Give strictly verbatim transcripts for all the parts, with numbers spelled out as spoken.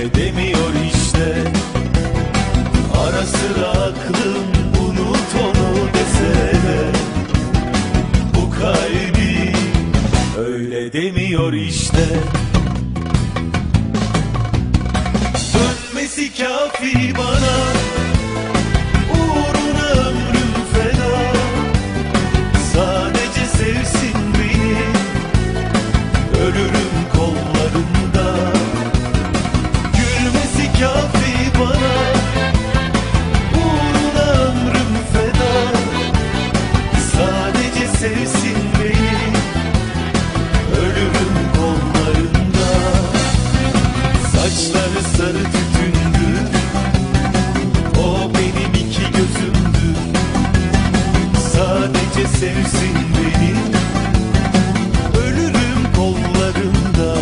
öyle demiyor işte. Ara sıra aklım unut onu dese de, bu kalbi öyle demiyor işte. Dönmesi kafi bana, uğruna ömrüm feda. Sadece sevsin beni, ölürüm kollarında. Gülmesi kafi bana, uğruna ömrüm feda. Sadece sevsin beni, ölürüm kollarında. Saçları sarı tütündü, o benim iki gözümdü. Sadece sevsin beni, ölürüm kollarında.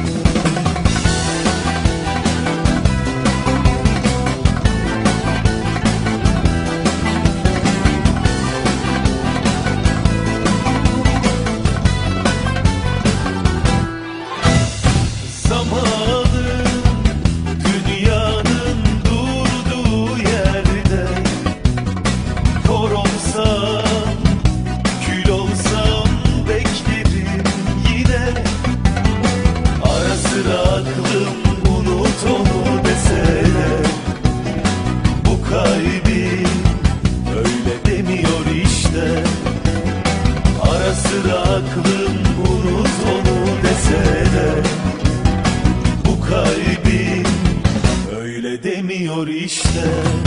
Zamanım dünyanın durduğu yerde, kor olsam, kül olsam beklerim yine. Ara sıra aklım unut onu dese de, bu kalbi öyle demiyor işte. Ara sıra aklım unut onu dese de, bu kalbi öyle demiyor işte.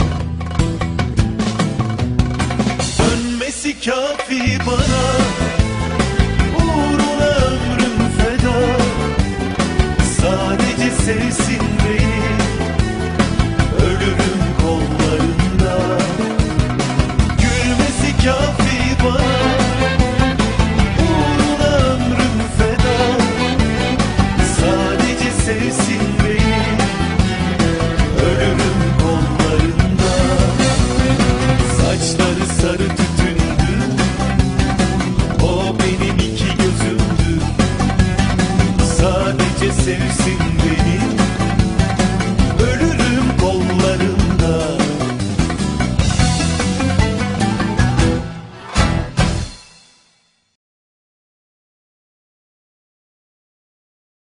Dönmesi kafi bana, uğruna ömrüm feda. Sadece sevsin beni, ölürüm kollarında. Gülmesi kafi bana, uğruna ömrüm feda. Sadece sevsin beni, ölürüm kollarında. Saçları sarı tütündü, o benim iki gözümdü. Sadece sevsin